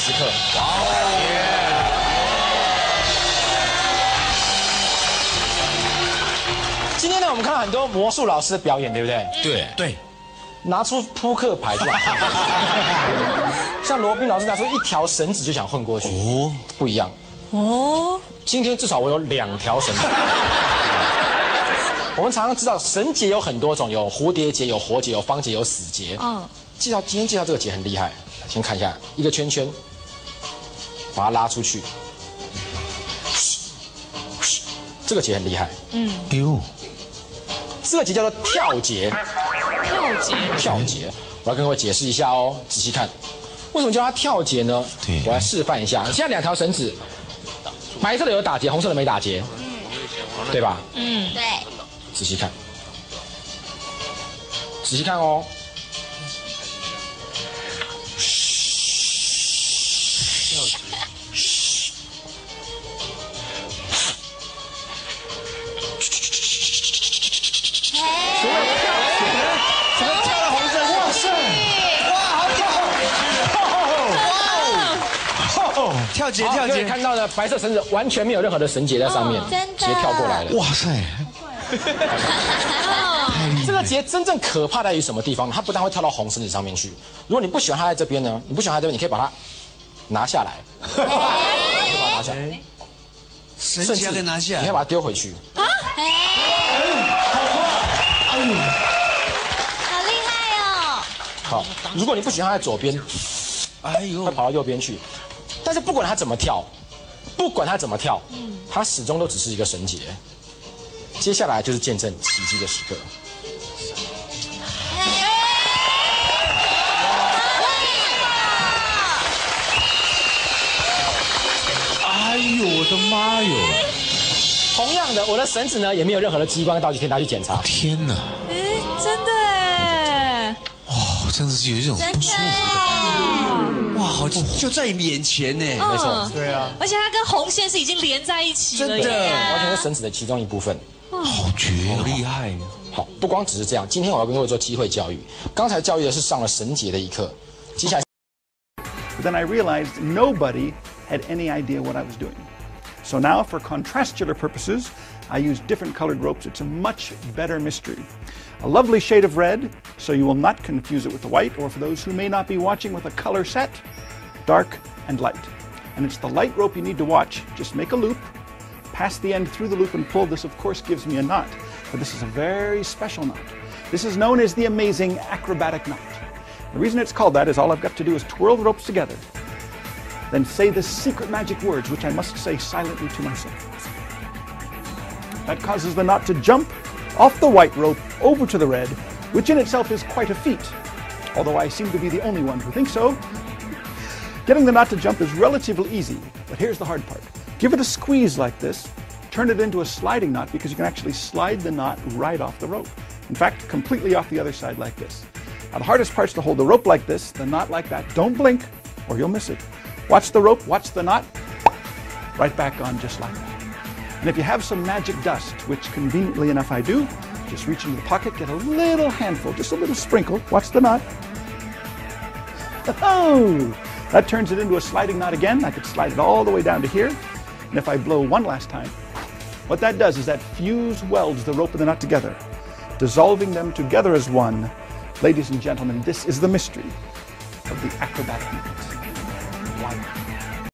克。哇哦！今天呢，我们看到很多魔术老师的表演，对不对？ 对。 拿出扑克牌这样，像罗宾老师拿出一条绳子就想混过去，哦，不一样。哦，今天至少我有2条绳子。我们常常知道绳结有很多种，有蝴蝶结、有活结、有方结、有死结。今天介绍这个结很厉害，先看一下一个圈圈，把它拉出去，这个结很厉害。这个结叫做跳结。跳结，我要跟各位解释一下哦，仔细看，为什么叫它跳结呢？我来示范一下。现在2条绳子，白色的有打结，红色的没打结，对吧？ 对。 仔细看，仔细看哦。 跳结， 各位看到的白色绳子完全没有任何的绳结在上面，直接跳过来了。哇塞！这个结真正可怕在于什么地方？它不但会跳到红绳子上面去，如果你不喜欢它在这边呢，你不喜欢它这边，你可以把它拿下来，可以把它拿下来， 绳结可以拿下来， 你可以把它丢回去。 好厉害哦！ 好，如果你不喜欢它在左边，会跑到右边去。但是不管它怎么跳，它始终都只是一个绳结。接下来就是见证奇迹的时刻。 哎呦，我的妈哟！ 同样的，我的绳子呢也没有任何的激光道具可以拿去检查。 天哪！ 真的哎！ 哦，真的是有一种不舒服的感觉。哇，好就在你眼前呢， 没错， 对啊， 而且它跟红线是已经连在一起了， 真的， 完全是绳子的其中一部分。 好绝，好厉害。 好，不光只是这样，今天我要跟各位做机会教育。刚才教育的是上了绳结的一课，接下来。 But then I realized nobody had any idea what I was doing. So now, for contrastular purposes, I use different colored ropes. It's a much better mystery. A lovely shade of red, so you will not confuse it with the white, or for those who may not be watching with a color set, dark and light. And it's the light rope you need to watch. Just make a loop, pass the end through the loop and pull. This, of course, gives me a knot, but this is a very special knot. This is known as the amazing acrobatic knot. The reason it's called that is all I've got to do is twirl the ropes together, then say the secret magic words, which I must say silently to myself. That causes the knot to jump off the white rope over to the red, which in itself is quite a feat, although I seem to be the only one who thinks so. Getting the knot to jump is relatively easy, but here's the hard part. Give it a squeeze like this, turn it into a sliding knot because you can actually slide the knot right off the rope. In fact, completely off the other side like this. Now, the hardest part is to hold the rope like this, the knot like that. Don't blink or you'll miss it. Watch the rope, watch the knot, right back on just like that. And if you have some magic dust, which conveniently enough I do, just reach into the pocket, get a little handful, just a little sprinkle, watch the knot. Oh, that turns it into a sliding knot again. I could slide it all the way down to here. And if I blow one last time, what that does is that fuse welds the rope and the knot together, dissolving them together as one. Ladies and gentlemen, this is the mystery of the acrobatic knot. One.